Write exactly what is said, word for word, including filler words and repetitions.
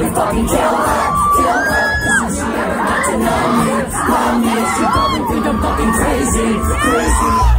probably fucking kill her, kill her. Cause she never got to know me, know me. She probably think I'm fucking crazy, crazy.